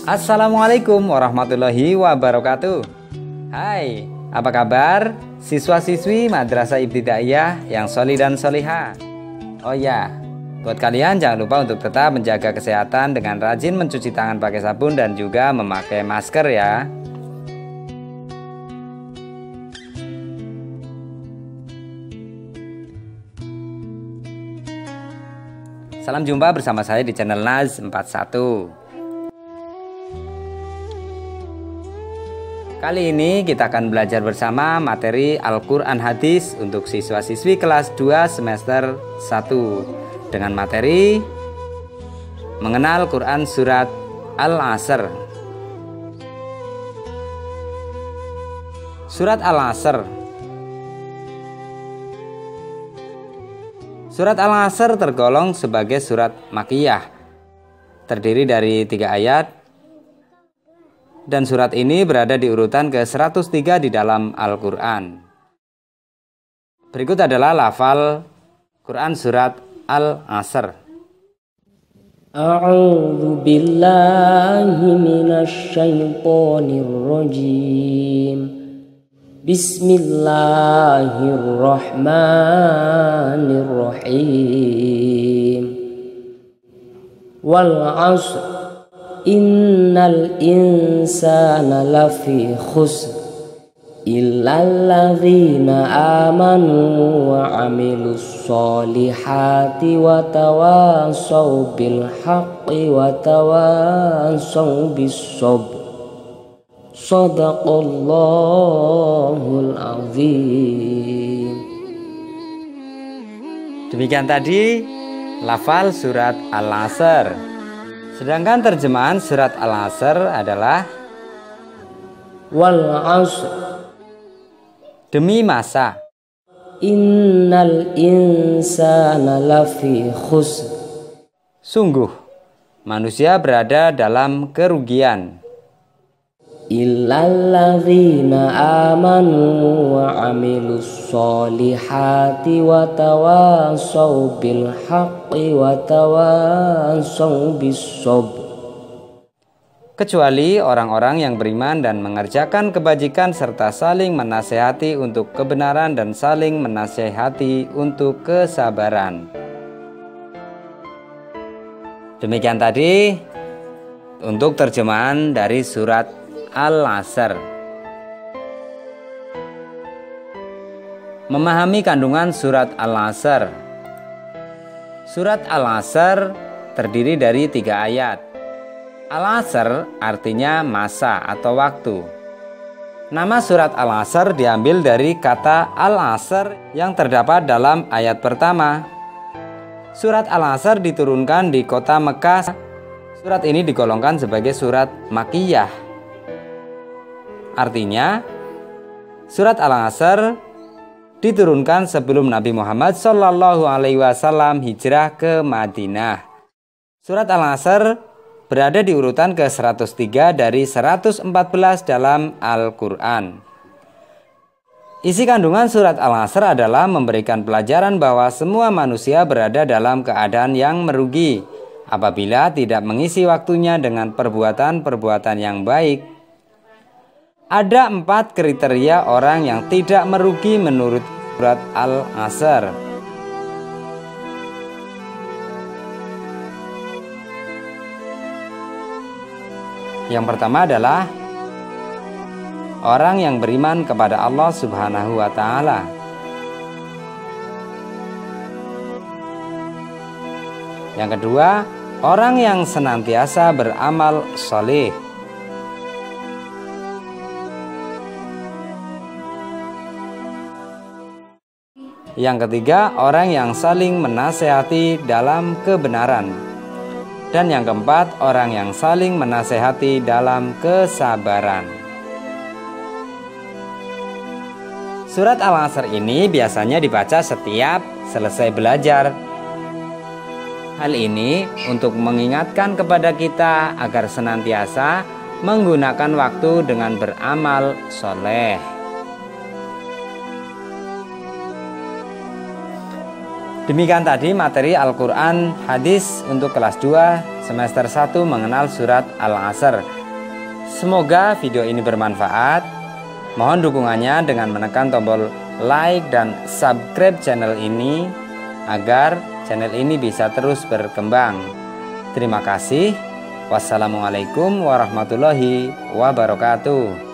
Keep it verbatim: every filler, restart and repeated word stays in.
Assalamualaikum warahmatullahi wabarakatuh. Hai, apa kabar siswa-siswi Madrasah Ibtidaiyah yang sholih dan sholihah? Oh ya, buat kalian jangan lupa untuk tetap menjaga kesehatan dengan rajin mencuci tangan pakai sabun dan juga memakai masker ya. Salam jumpa bersama saya di channel Naz empat puluh satu. Kali ini kita akan belajar bersama materi Al-Quran Hadis untuk siswa-siswi kelas dua semester satu dengan materi mengenal Quran Surat Al-Asr. Surat Al-Asr. Surat Al-Asr tergolong sebagai surat Makkiyah, terdiri dari tiga ayat. Dan surat ini berada di urutan ke seratus tiga di dalam Al-Quran. Berikut adalah lafal Quran Surat Al-Asr. A'udzu billahi minasy syaithanir rajim. Bismillahirrahmanirrahim. Wal 'ashr Innal insana lafi khusr illal ladzina amanu wa 'amilus solihati wa tawassaw bil haqqi wa tawassaw bis sabr. Shadaqallahul azim. Demikian tadi lafal surat Al-Asr. Sedangkan terjemahan surat Al-Asr adalah Wal 'ashr, demi masa. Innal insana lafi khusr, sungguh manusia berada dalam kerugian. Illal ladzina amanu wa 'amilus solihati wa tawassaw bil haqqi wa tawassaw bis sabr. Kecuali orang-orang yang beriman dan mengerjakan kebajikan serta saling menasehati untuk kebenaran dan saling menasehati untuk kesabaran. Demikian tadi untuk terjemahan dari surat Al-Asr. Memahami kandungan surat Al-Asr. Surat Al-Asr terdiri dari tiga ayat. Al-Asr artinya masa atau waktu. Nama surat Al-Asr diambil dari kata Al-Asr yang terdapat dalam ayat pertama. Surat Al-Asr diturunkan di kota Mekah. Surat ini digolongkan sebagai surat Makkiyah. Artinya, surat Al-Asr diturunkan sebelum Nabi Muhammad shallallahu alaihi wasallam hijrah ke Madinah. Surat Al-Asr berada di urutan ke seratus tiga dari seratus empat belas dalam Al-Quran. Isi kandungan surat Al-Asr adalah memberikan pelajaran bahwa semua manusia berada dalam keadaan yang merugi apabila tidak mengisi waktunya dengan perbuatan-perbuatan yang baik. Ada empat kriteria orang yang tidak merugi menurut surat Al-Asr. Yang pertama adalah orang yang beriman kepada Allah Subhanahu wa Ta'ala. Yang kedua, orang yang senantiasa beramal sholih. Yang ketiga, orang yang saling menasehati dalam kebenaran. Dan yang keempat, orang yang saling menasehati dalam kesabaran. Surat Al-Asr ini biasanya dibaca setiap selesai belajar. Hal ini untuk mengingatkan kepada kita agar senantiasa menggunakan waktu dengan beramal soleh. Demikian tadi materi Al-Quran Hadis untuk kelas dua semester satu mengenal surat Al-Asr. Semoga video ini bermanfaat. Mohon dukungannya dengan menekan tombol like dan subscribe channel ini agar channel ini bisa terus berkembang. Terima kasih. Wassalamualaikum warahmatullahi wabarakatuh.